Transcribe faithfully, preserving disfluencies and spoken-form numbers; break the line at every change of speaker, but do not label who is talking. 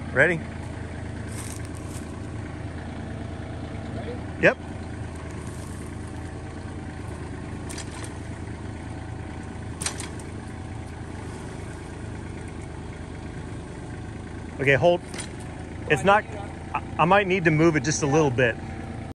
Ready?
Ready?
Yep. Okay, hold. It's not, I, I might need to move it just a little bit.